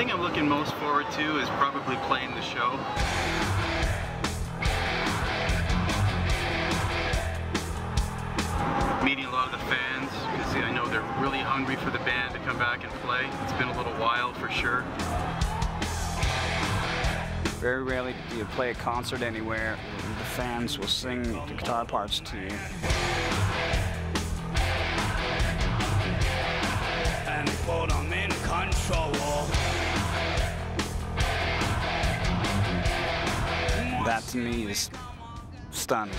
thing I'm looking most forward to is probably playing the show. Meeting a lot of the fans, because I know they're really hungry for the band to come back and play. It's been a little while for sure. Very rarely do you play a concert anywhere and the fans will sing the guitar parts to you. And put them in control. That to me is stunning.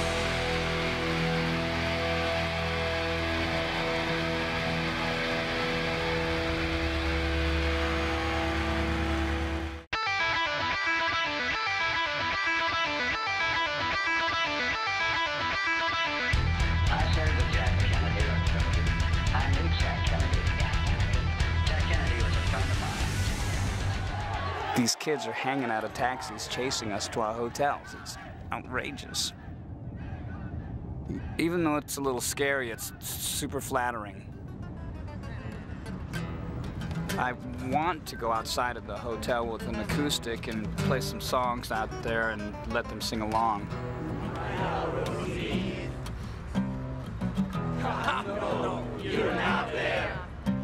These kids are hanging out of taxis, chasing us to our hotels. It's outrageous. Even though it's a little scary, it's super flattering. I want to go outside of the hotel with an acoustic and play some songs out there and let them sing along. I know you're not there.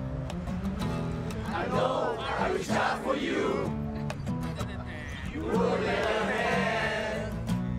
I know I reached out for you. You were ahead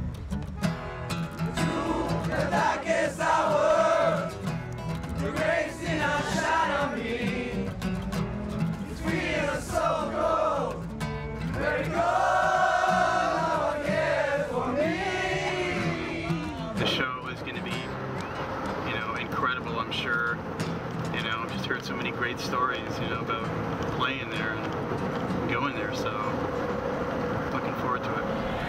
to the darkest hour. The grace in our shine on me. Between us so grow, where it goes again for me. The show is going to be, you know, incredible, I'm sure. You know, I've just heard so many great stories, you know, about playing there and going there, so looking forward to it.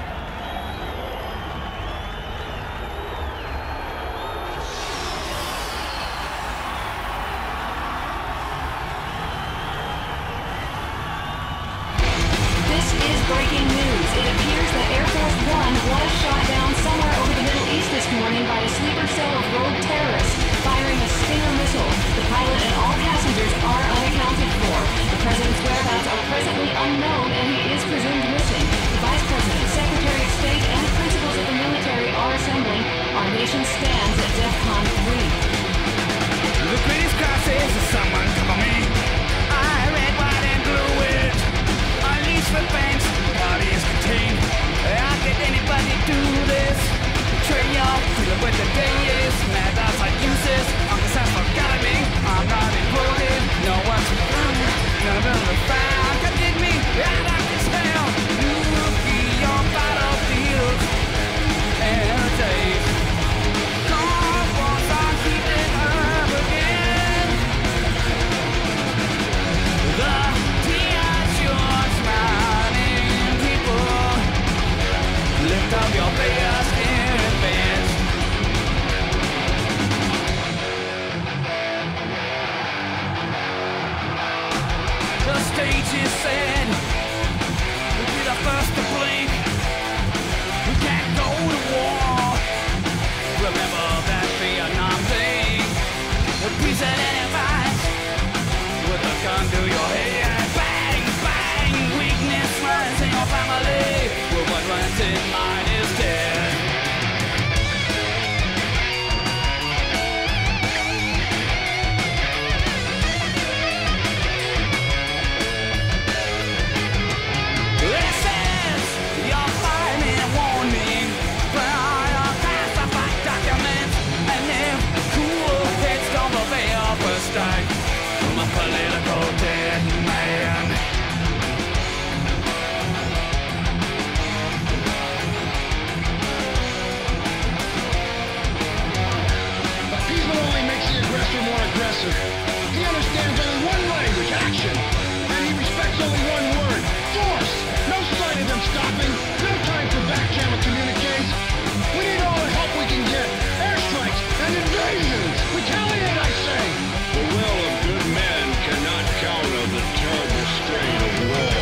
This is breaking news. It appears that Air Force One was shot down somewhere over the Middle East this morning by a sleeper cell of rogue terrorists firing a Stinger missile. The pilot and all passengers are unaccounted for. The president's whereabouts are presently unknown and he is presumed missing. The Vice President, Secretary of State, and principals of the military are assembling. Our nation stands at DEFCON 3. The greatest crisis is someone come on me. I red, white, and blue it. Unleash the banks, body is contained. How can anybody do this? Betray y'all, feel what the day is. Mad as I use this, I'm the sense of me. I'm not included, no one's included. None of the found can dig me out of this hell. You will be your battlefield and days. God wants on keeping up again. The tears you're smiling people. Lift up your face in advance. The stage is set. We'll be the first to blink. We can't go to war. Remember that Vietnam thing. With peace and advice. With a gun to your head. Bang, bang. Weakness runs in your family. Well, what runs in mine is dead. This is your five-minute warning. Classified documents. And if cool heads don't obey your first strike, I'm a political dead man. But people only makes the aggressor more aggressive. He understands only one language, action. And he respects only one word, force. No sign of them stopping. No time for back-channel communiques. We need all the help we can get. Airstrikes and invasions. Retaliate, I say. The will of good men cannot counter the terrible strain of war.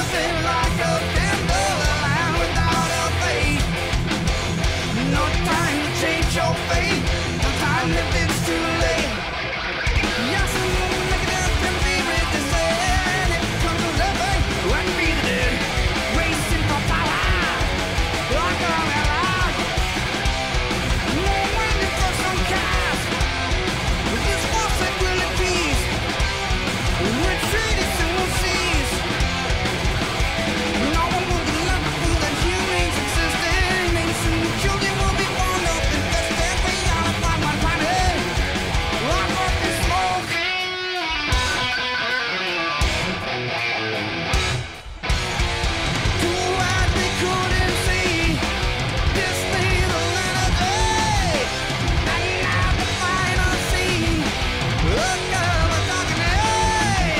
burning like a candle, alive without a fate. No time to change your fate, no time if it's too late. Yes, Megadeth can be with the sand. It comes to living when be the dead, racing for power. Like a alive, no waiting for some cash. With this force and will it peace, retreat and we'll seize. No one will be left with the humans existing. Nation children will be born up infested. We are upon one planet. Lock up the smoke. Too wide we couldn't see. This thing the letter day. And now the final scene. Look up a dark night.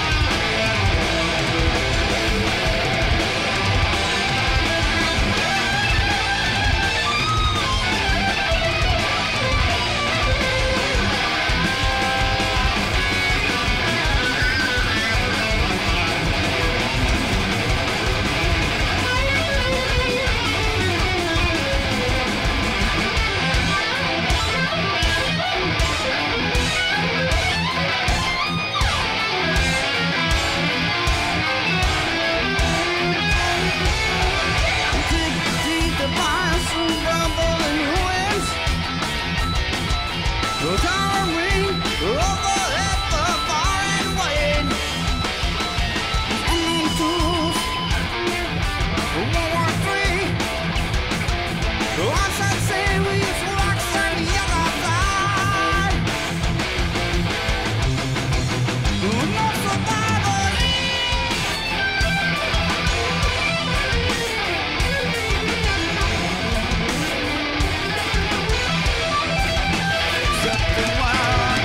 Dig deep the vines and rumble in ruins. Towering overhead for far and wide. Ending tools. World War III. Once I'd say we use rocks on the other side. No survivors. Something wild.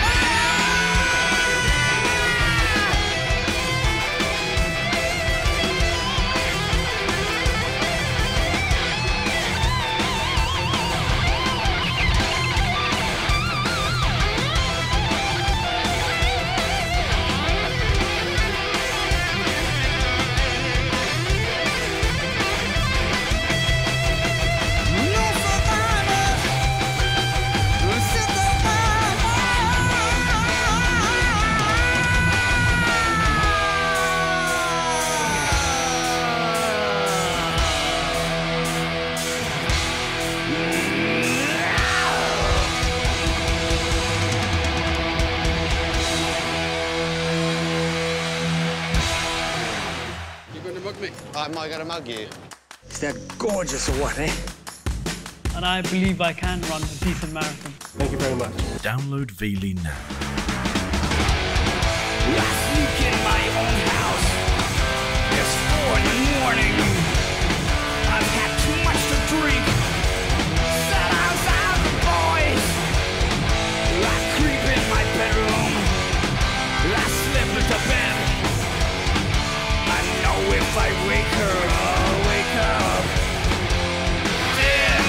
No survivors. Set the You going to mug me? Am I gonna mug you? Is that gorgeous or what, eh? And I believe I can run a decent marathon. Thank you very much. Download Veely now. I sneak in my own house. It's 4 in the morning. I've had too much to drink. Sat outside the boys. I creep in my bedroom. I slip into bed. I know if I wake her, I'll wake up dead.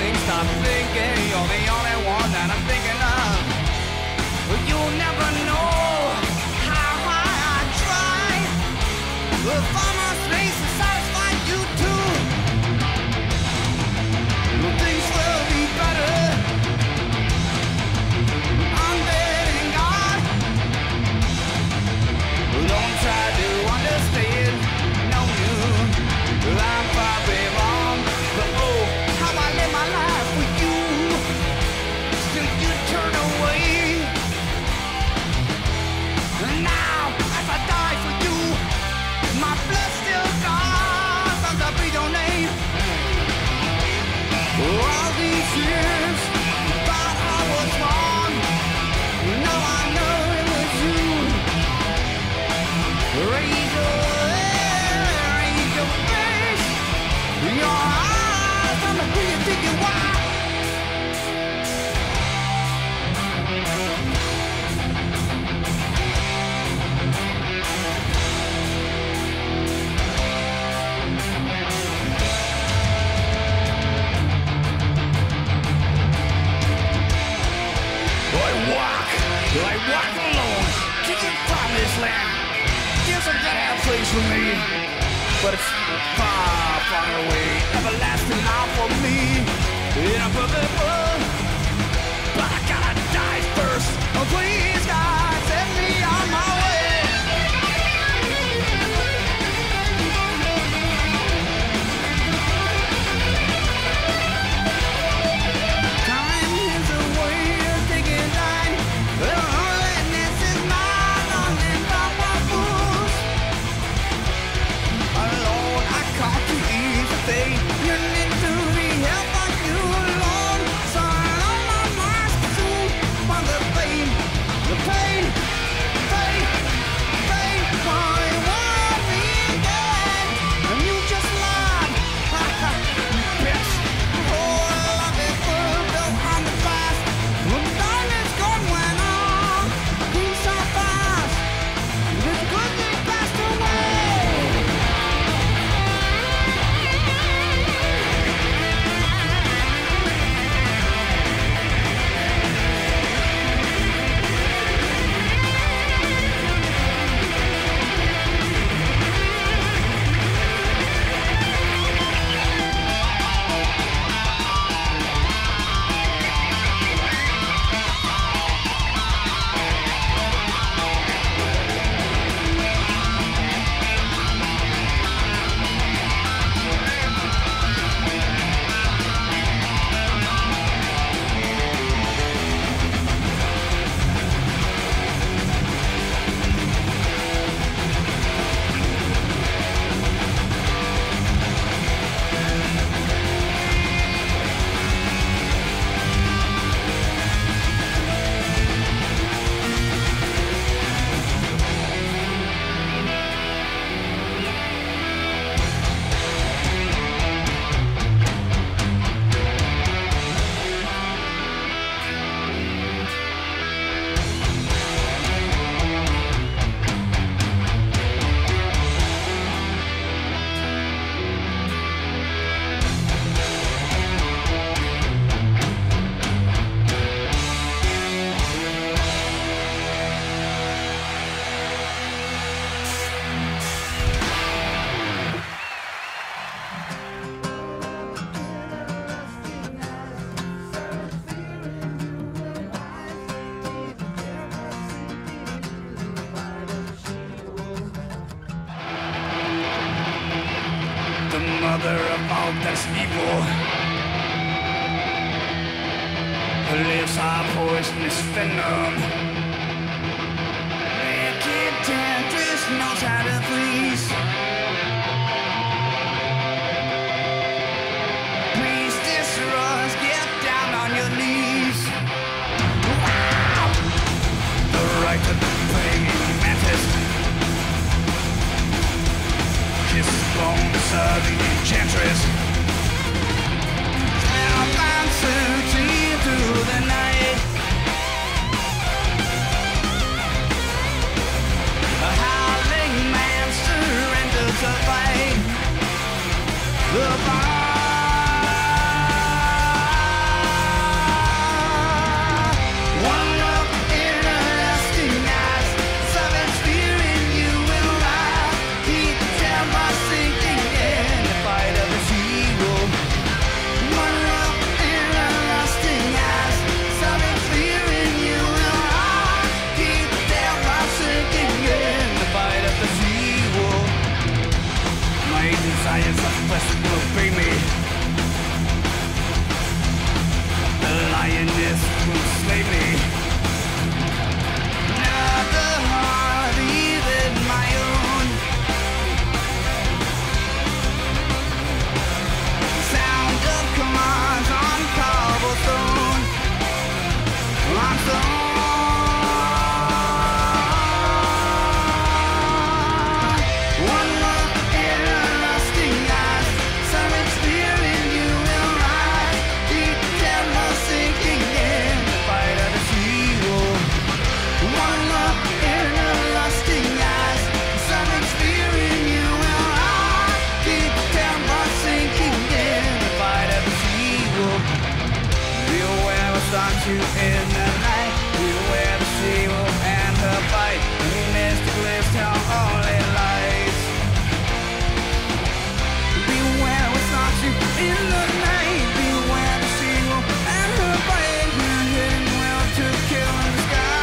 think, stop thinking. You're the only one that I'm thinking of. But you'll never know how hard I try to find my space to satisfy you too. Things will be better. I'm betting God. Don't try to understand. No, you. I'm probably wrong. But oh, how I live my life with you. Still you turn away. And now, as I die for you, my blood still gone from the breathe your name. All these years, thought I was wrong. Now I know it was you. Raise your face, your eyes, I'm a pretty thinking why. I walk alone to the promised land. There's a better place for me, but it's far, far away. Everlasting now for me in a perfect world. But I gotta die first. Oh, please, God, set me on my way. Time is a way of taking time. Loneliness is mine, only Papa Fools. Alone, I can't do anything. You need to be helped by you alone. So on my mind, soon for the pain, the pain, pain, pain. For you want me again, and you just lied. You bitch. Oh, love is built on the past. When time is gone, when all things so fast, this good thing passed away. The mother of all that's evil lives our poisonous venom. Wicked temptress knows how to please. Please destroys, get down on your knees. Wow! The right to pay mantis. Kiss bones of the enchantress. Spellbound searching through the night. A howling man surrenders to fight. The fire not you in the night. Beware the she-wolf and her bite. You mystic list your only lies. Beware what's not you in the night. Beware the she-wolf and her bite. You're hitting well to kill in the sky.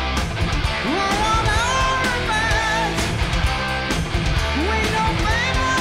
We know, baby.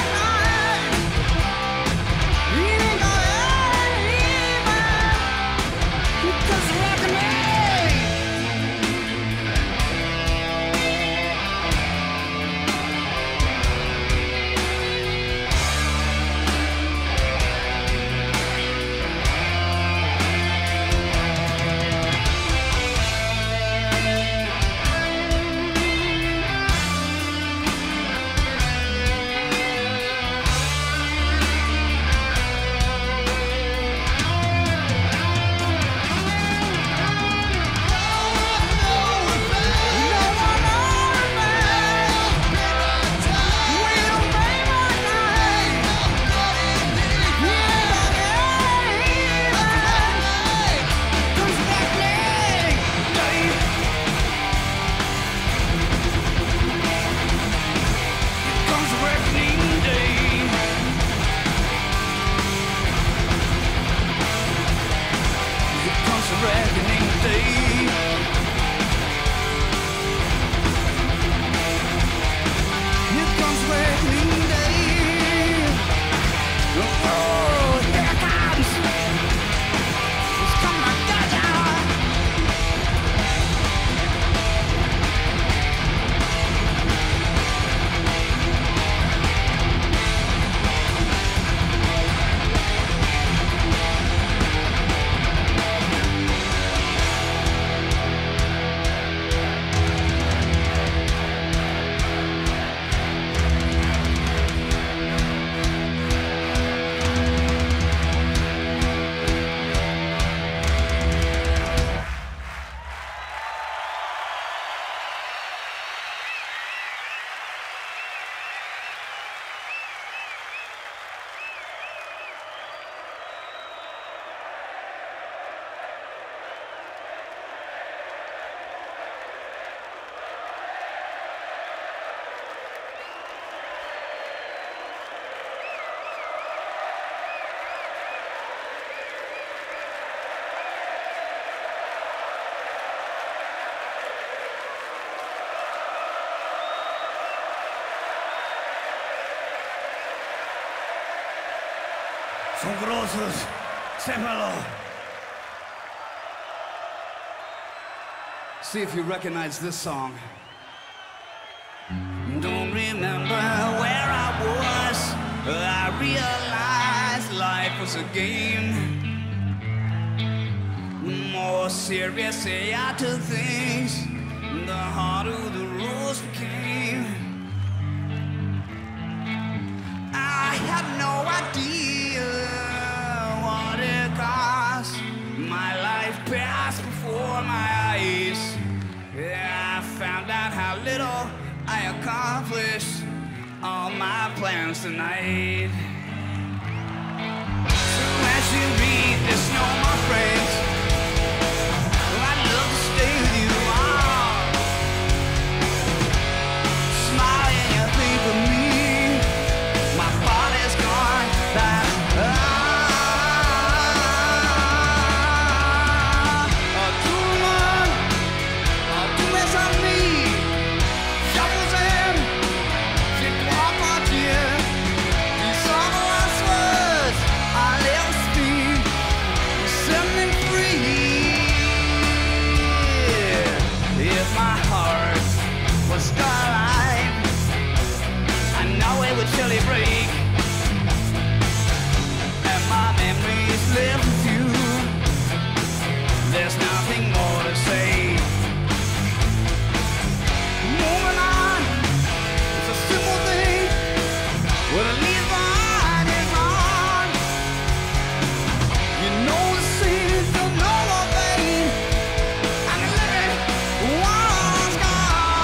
Son grosos, sépalo. See if you recognize this song. Don't remember where I was. I realized life was a game. The more serious I got to things, the harder the rules became. I had no idea what it cost. My life passed before my eyes. Yeah, I found out how little I accomplished all my plans tonight. So as you read this, no more friends. I'd love to stay with you. Smiling, you think of me. My body's gone. Chilly break, and my memories live with you. There's nothing more to say. Moving on, it's a simple thing. When the leaves behind is on, you know the seeds of no more pain, and the living one's gone.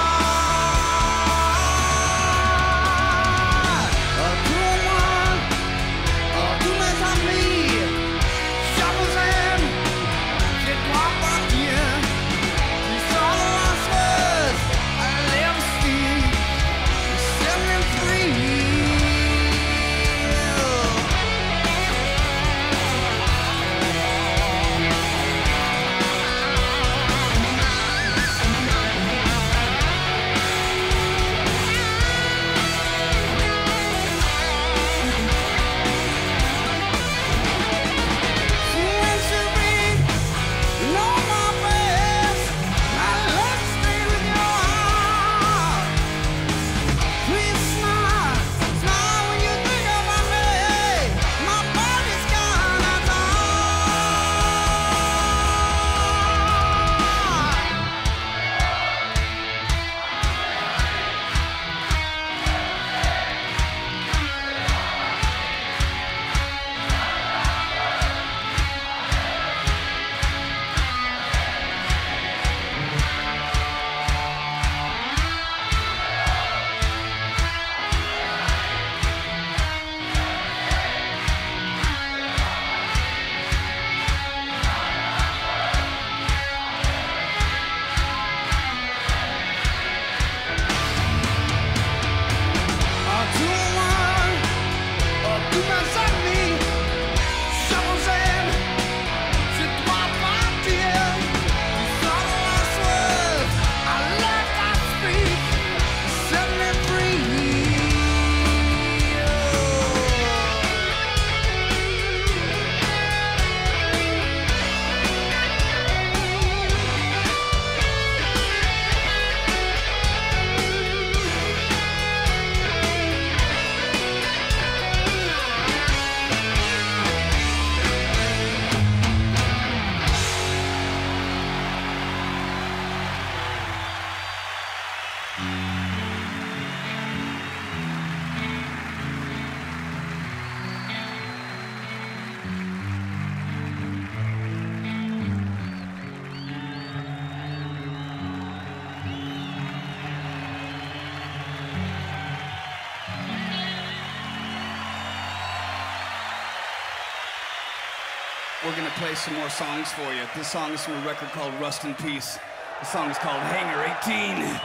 We're gonna play some more songs for you. This song is from a record called Rust in Peace. The song is called Hangar 18.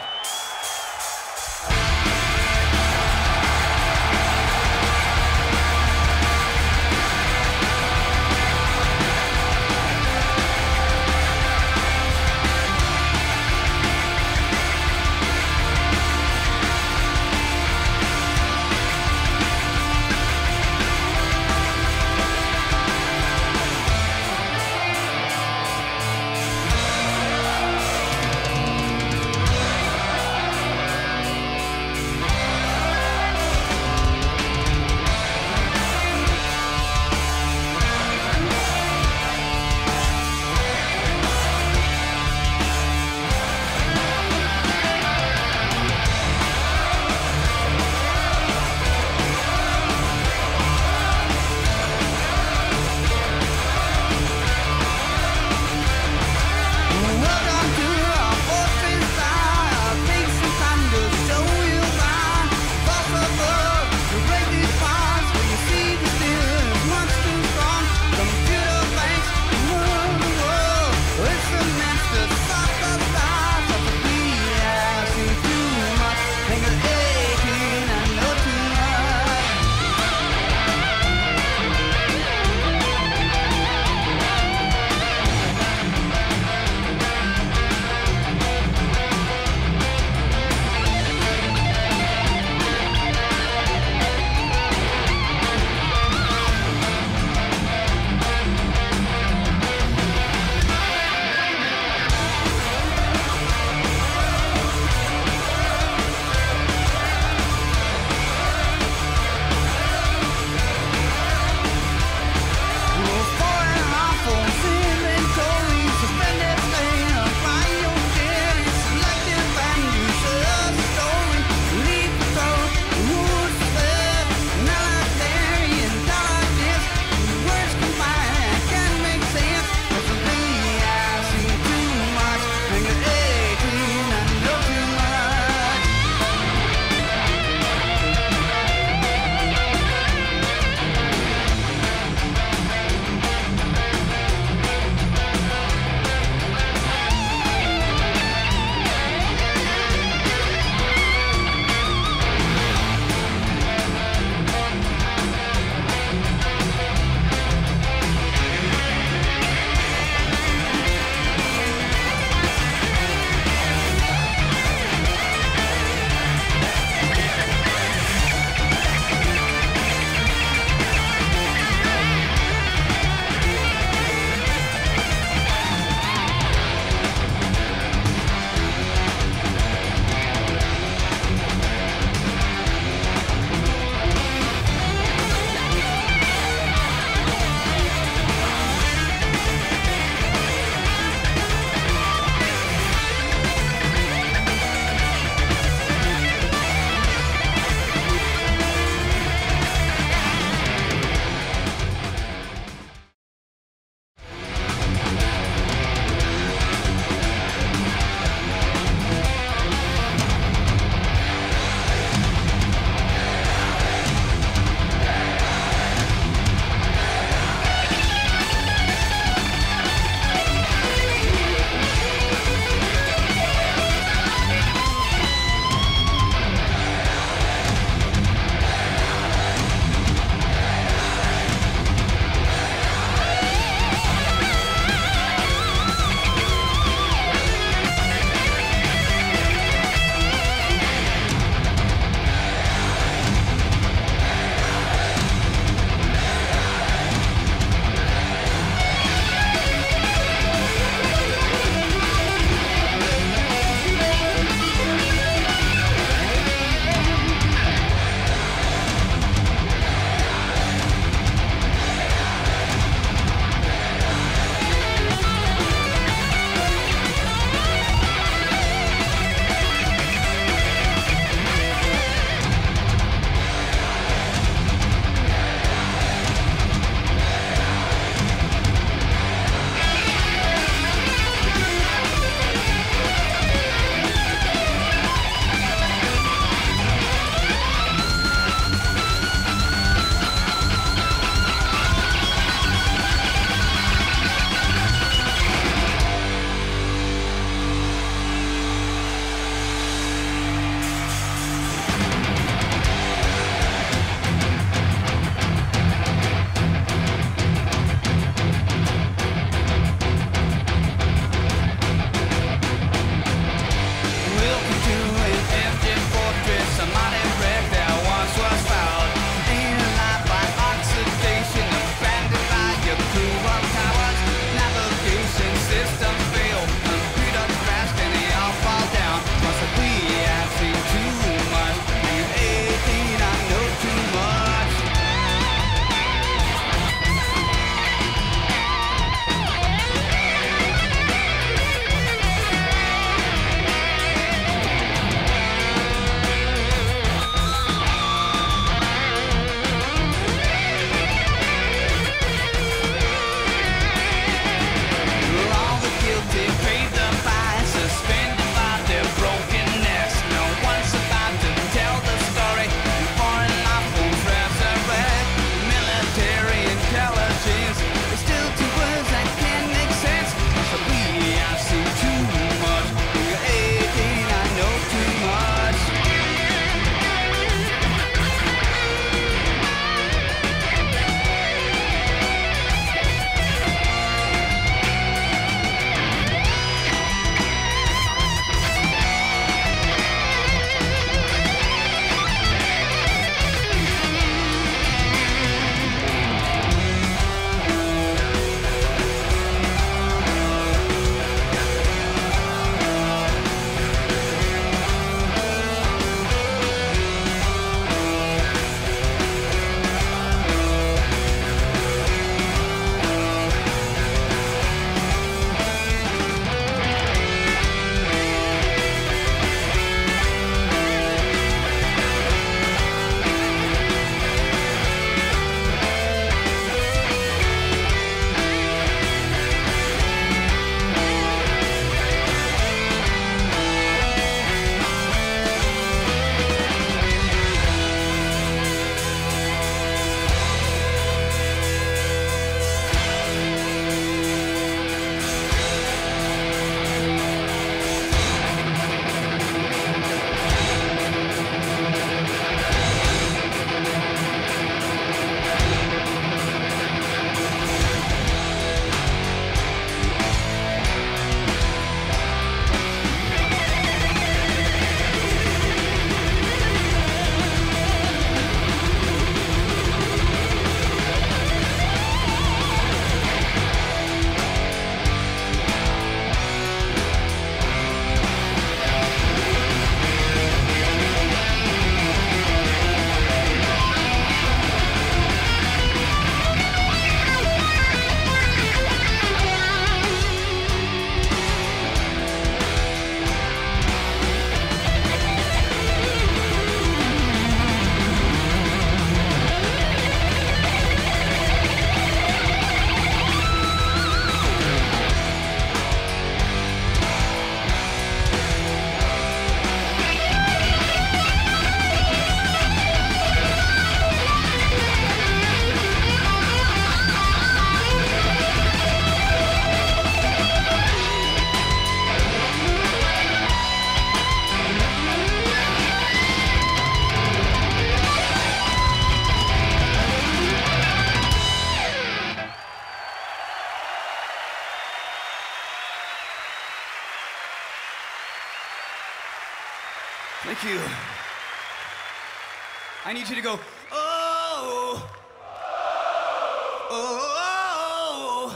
Thank you. I need you to go, oh, oh,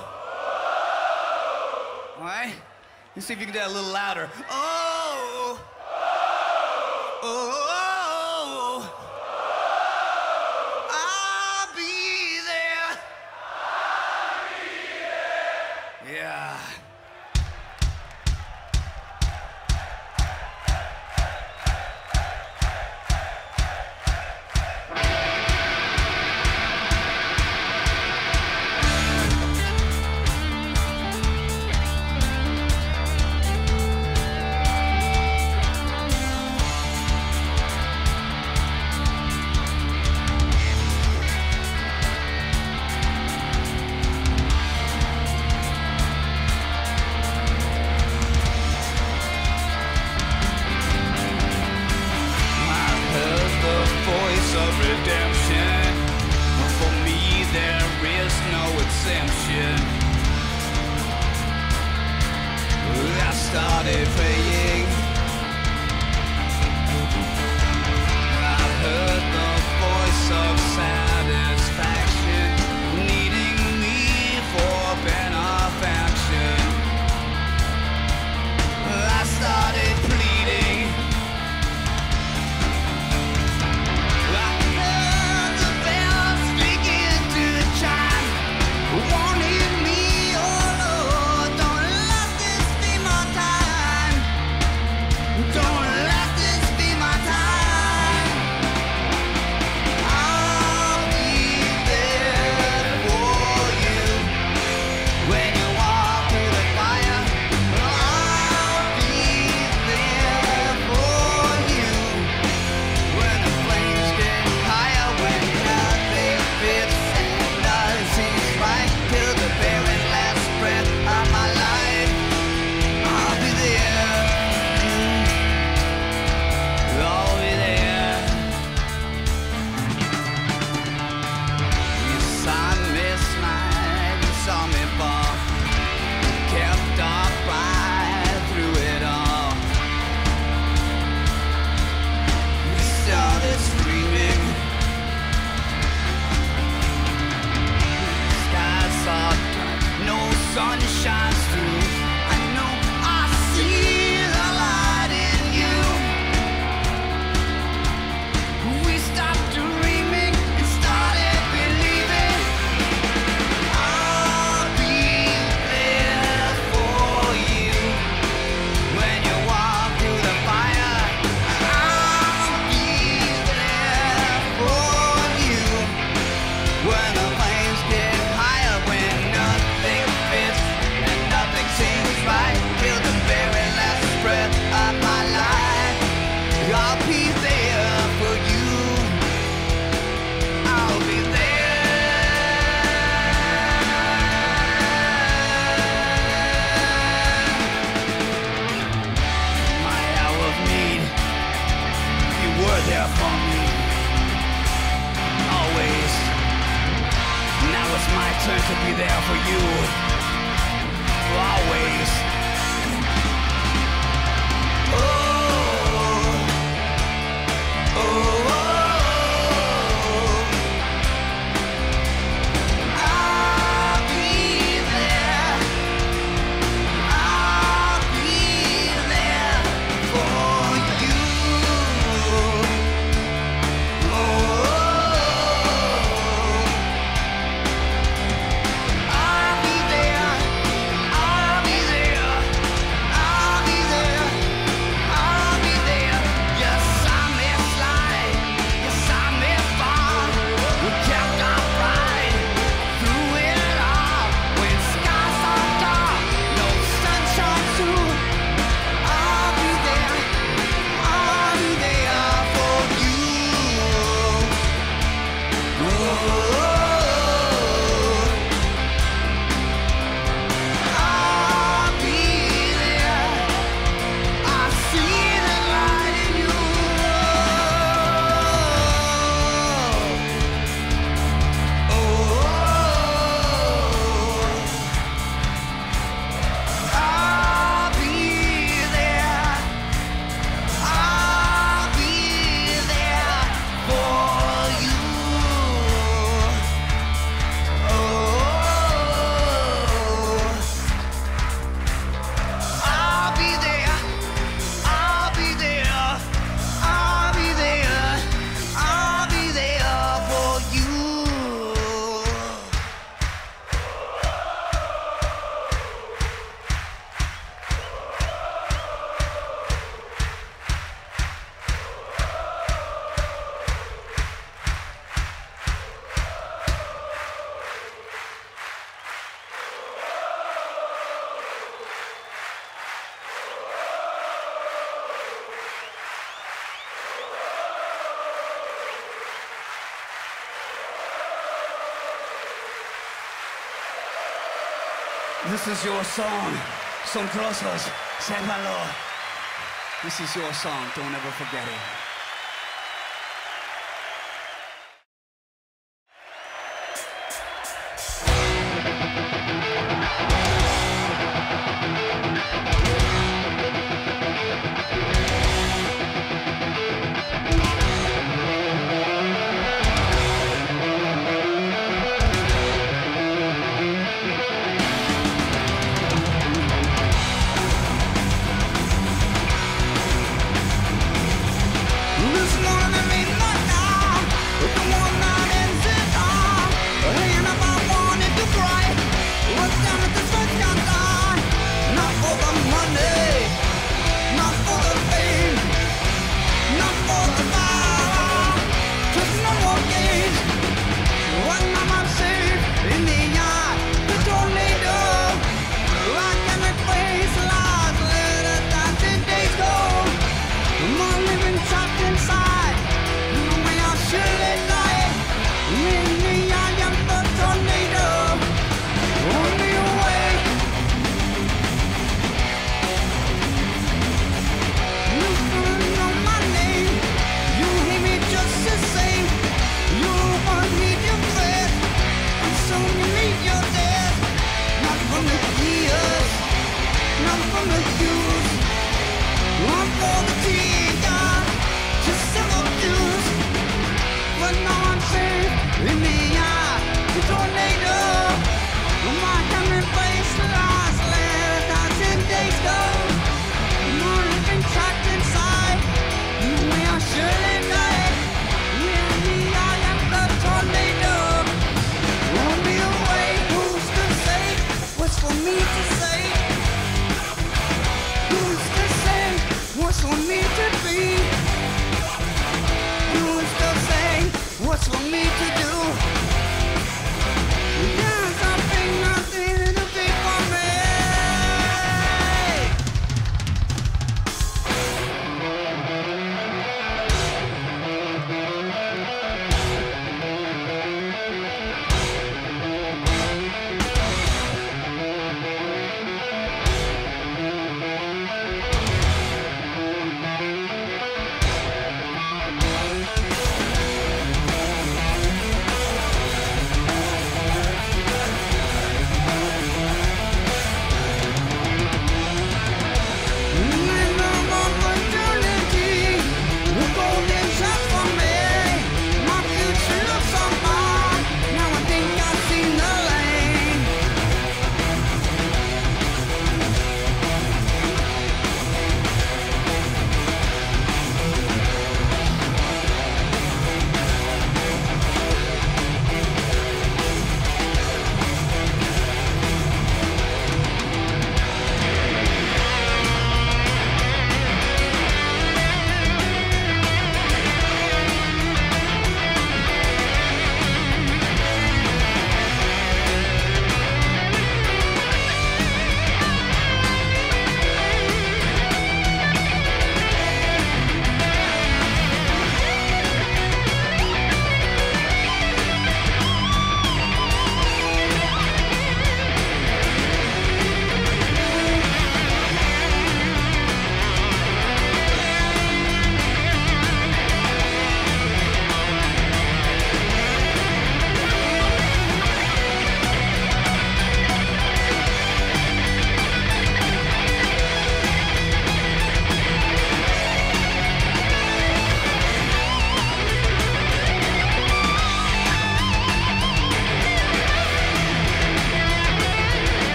oh. All right? Let's see if you can do that a little louder. Oh, oh, I'll be there. Yeah. Started praying. I heard the voice of satisfaction, needing me for benefaction. I started pleading. I heard the bells begin to chime, warning me, oh Lord, don't let this be my time. Don't let this be my time. I'll be there for you when you walk through the fire. I'll be there for you when the flames get higher, when nothing fits and doesn't right till the very last breath of my life. I'll be there. This is your song. Son trozos, sépanlo. This is your song, don't ever forget it.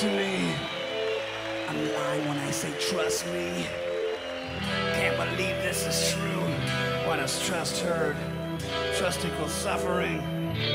to me. I'm lying when I say trust me. Can't believe this is true. What has trust heard? Trust equals suffering.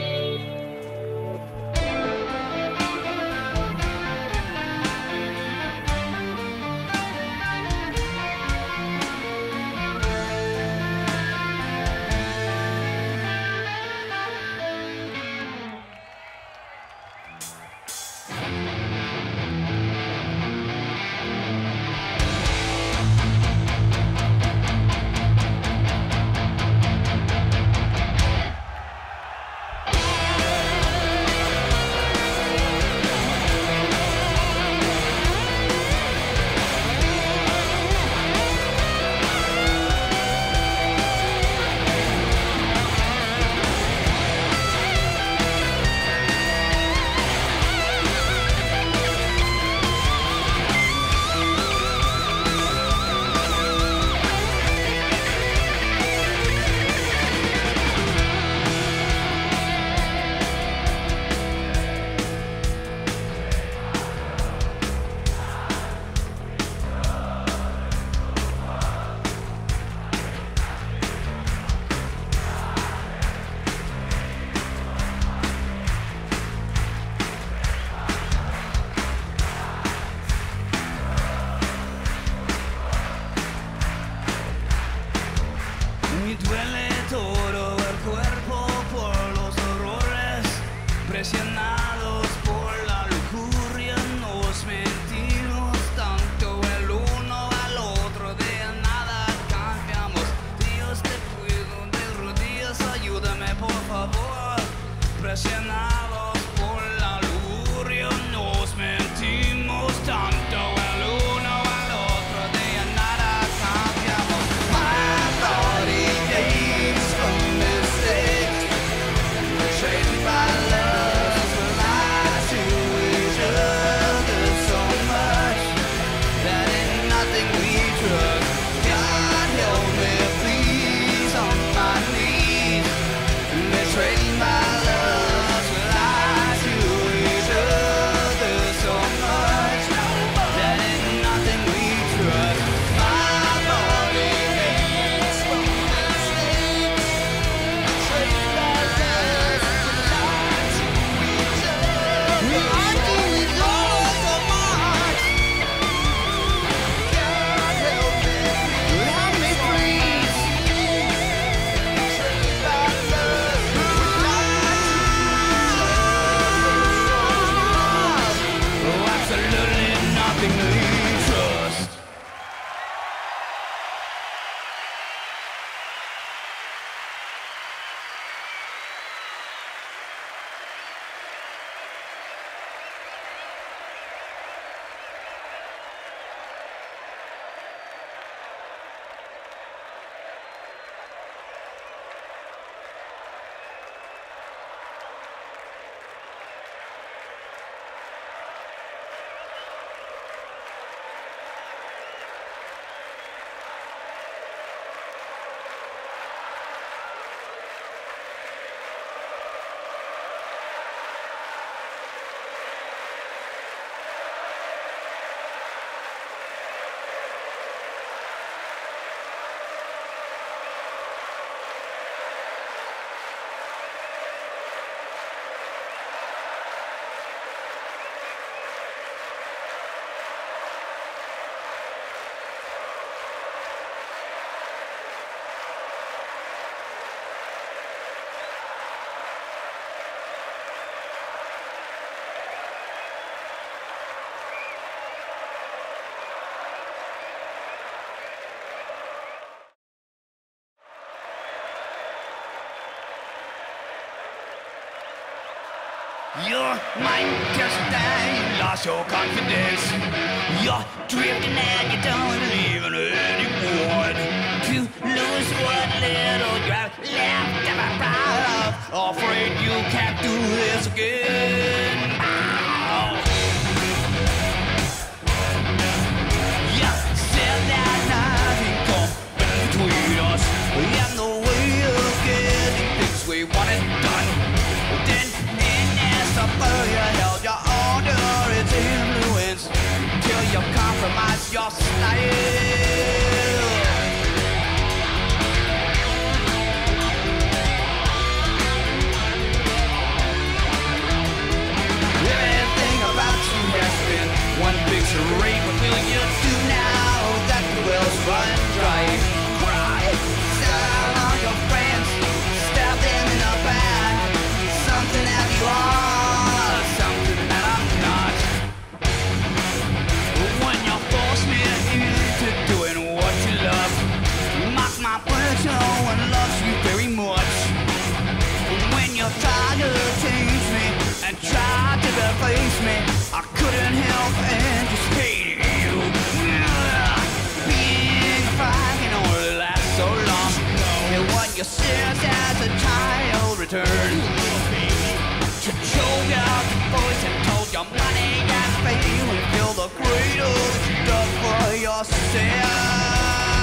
Presionados por la lujuria, nos mentimos tanto el uno al otro, de nada cambiamos. Dios, te pido de rodillas, ayúdame por favor. Presionados por la lujuria, nos mentimos tanto el uno al otro, de nada cambiamos. My body aches from mistakes, betrayed by love. Your mind just died, you lost your confidence. You're drifting and you don't believe in anyone. To lose what little you have left, I'm proud of. Afraid you can't do this again. Oh. You said that nothing come between us. We have no way of getting things we wanted done. Then you held your order, it's in with your style. Everything about you has been one big charade. What will you do now that the well's run dry? Cry, sell all your friends, stab them in the back. Something that you are, something that I'm not. When you force me into doing what you love, mock my words, no one loves you very much. When you try to change me and try to replace me, I couldn't help and just hate you. Being a fire can only last so long, and what you said as a child returned to choke out the voice and told your money and fame and fill the cradle that you dug for yourself.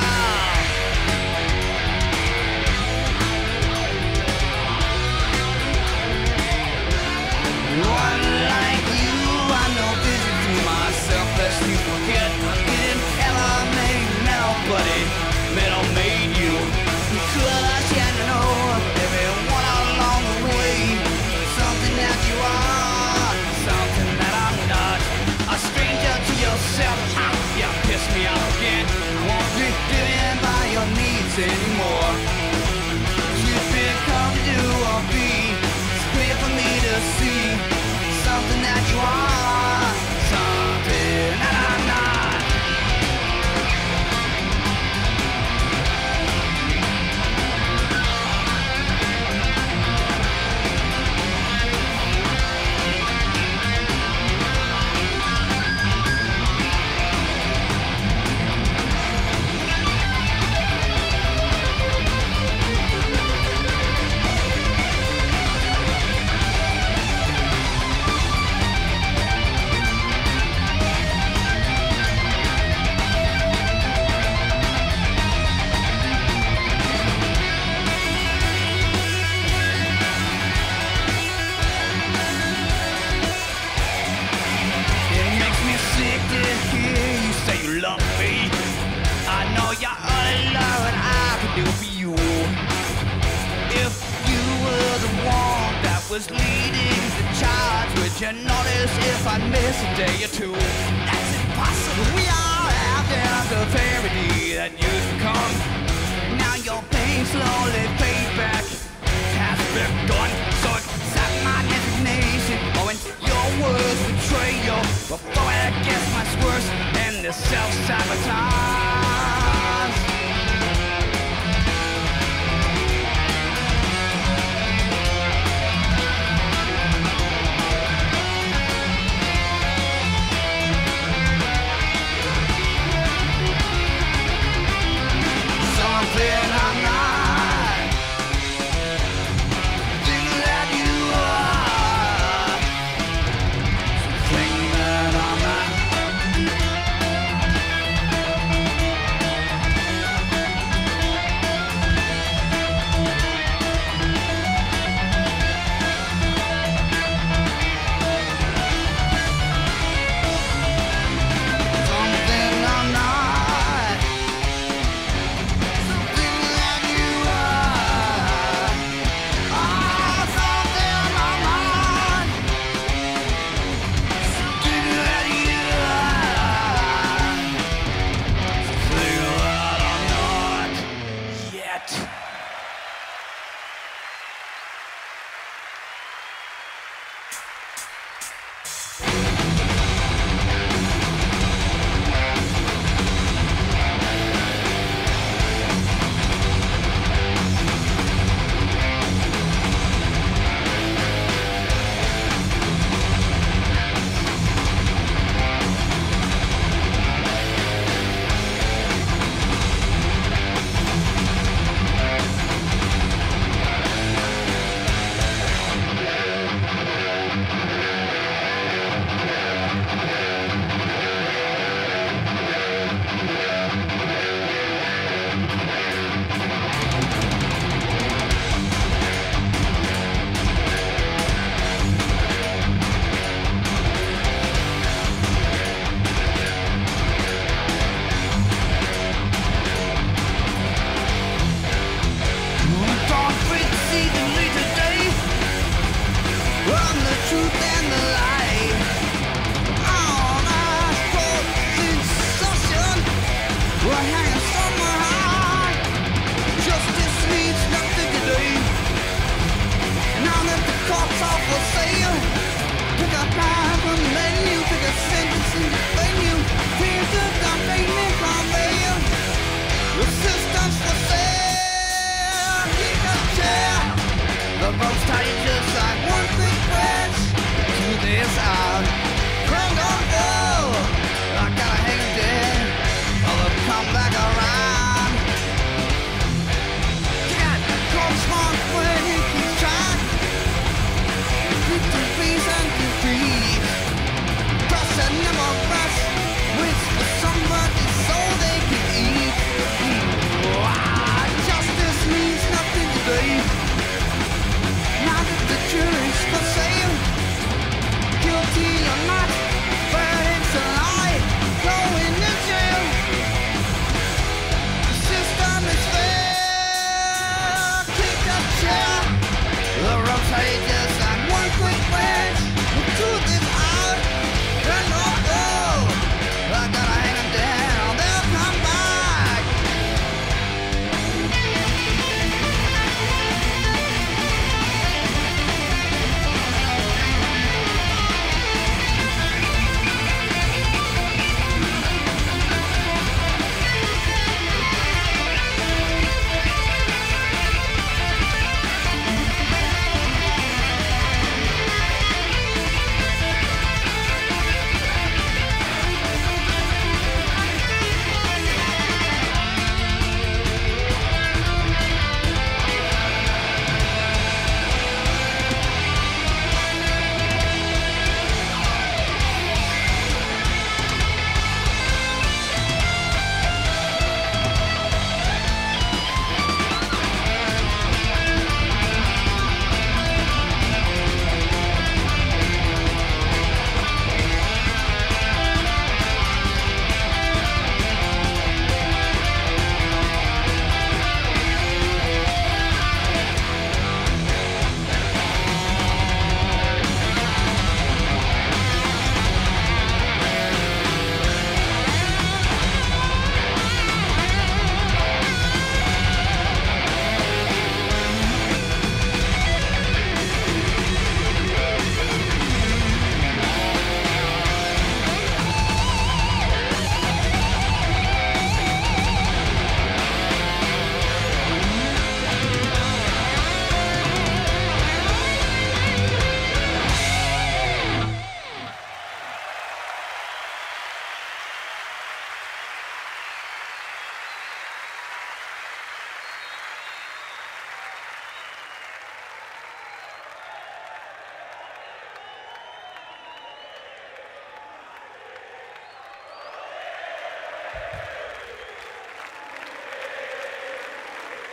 One like you, I know vision to myself, lest you forget I didn't ever make metal, buddy. Metal made you. Cause you know everyone along the way, something that you are, something that I'm not. A stranger to yourself, you piss me off again. Won't be driven by your needs anymore. You've become to do or be. It's clear for me to see something that you are, something that I'm not. Was leading the charge, would you notice if I miss a day or two? That's impossible. We all have down the parody that you've become. Now your pain slowly fades back, has begun. So accept my resignation, or when your words betray you, before it gets much worse than the self-sabotage.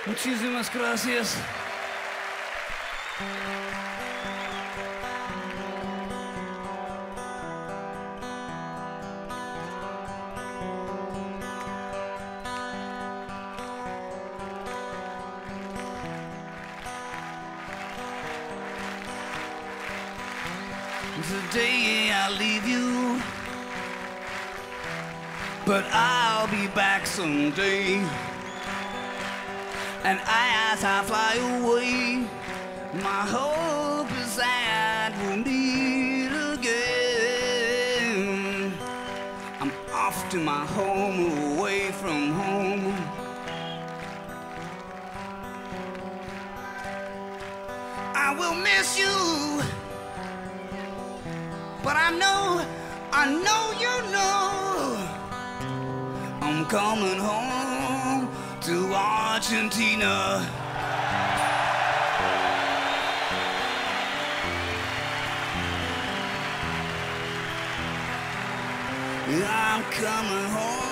Muchísimas gracias. Today I leave you, but I'll be back someday. And as I fly away, my hope is that we'll meet again. I'm off to my home, away from home. I will miss you, but I know you know I'm coming home to Argentina. I'm coming home.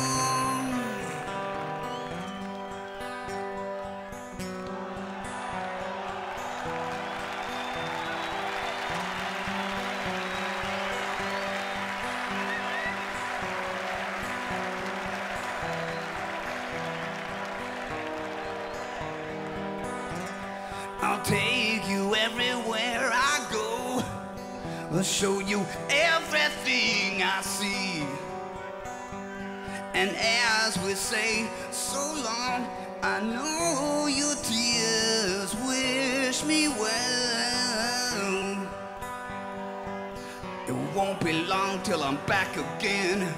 I'll take you everywhere I go. I'll show you everything I see. And as we say so long, I know your tears wish me well. It won't be long till I'm back again.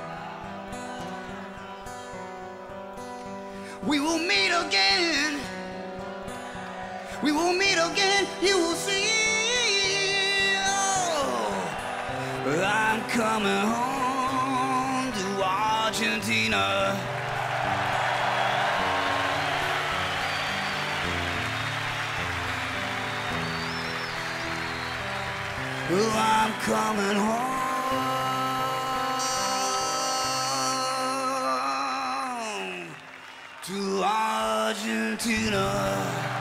We will meet again. We will meet again, you will see. Oh, I'm coming home to Argentina. Oh, I'm coming home to Argentina.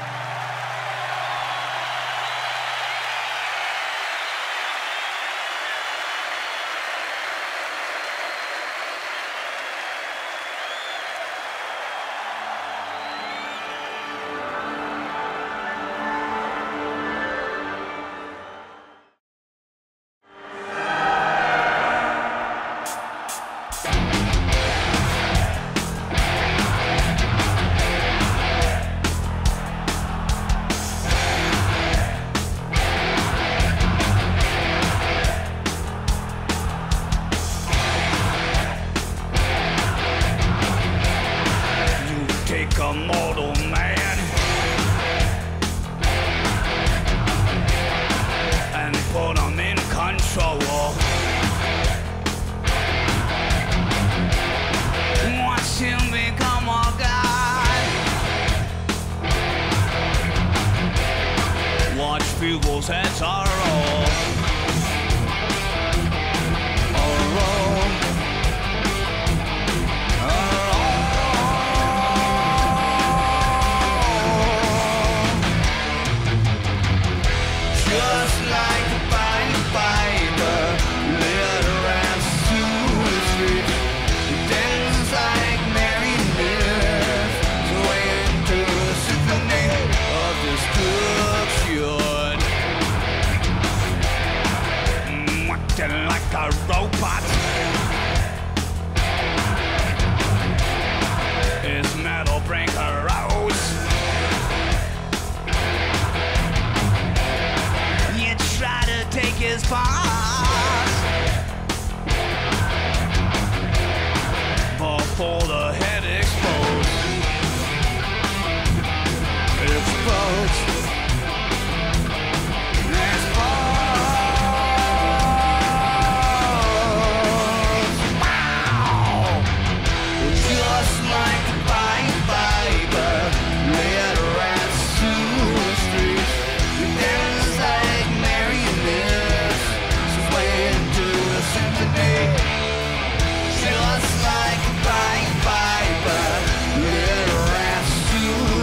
A mortal man and put him in control. Watch him become a god. Watch people's heads are roll. Like a robot, his metal bring her out. You try to take his part before the head explodes. Explodes. Just like a pipe, little rats too.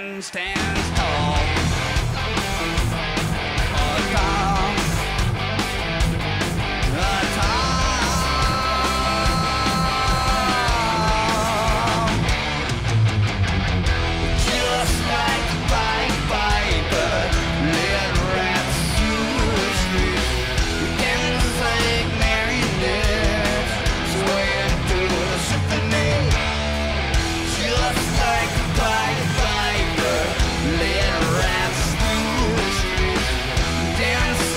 man stands tall. Tall. Just like a viper, led rats through the street. We dance like marionettes, swaying through the symphony. Just like a viper, led rats through the street. Dance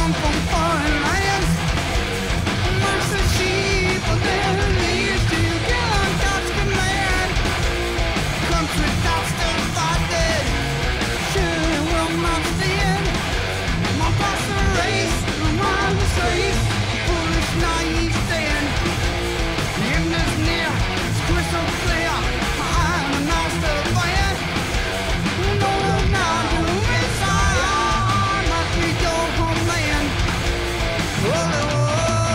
come from foreign lands. Amongst the sheep of their leaves to kill on God's command. Country that's divided, surely will not stand. My past the race, my mistakes, foolish naive stand. The end is near, it's crystal clear. I'm a master band. No, now to reside, must be your homeland. Well, it was.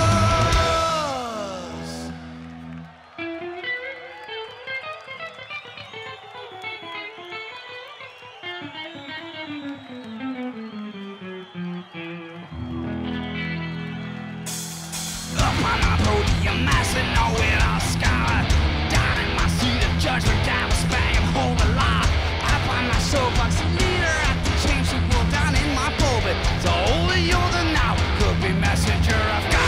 Up on a podium, massing nowhere I'll scour. Down in my seat of judgment, I was banging, hold the lie. Up on my soapbox, leader at the change the world down in my pulpit. So only you're the now, could be messenger of God.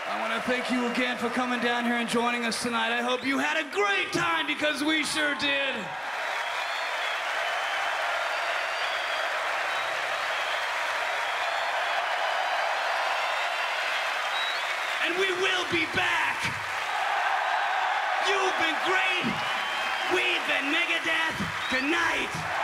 I want to thank you again for coming down here and joining us tonight. I hope you had a great time because we sure did. And we will be back. You've been great. We've been Megadeth. Good night.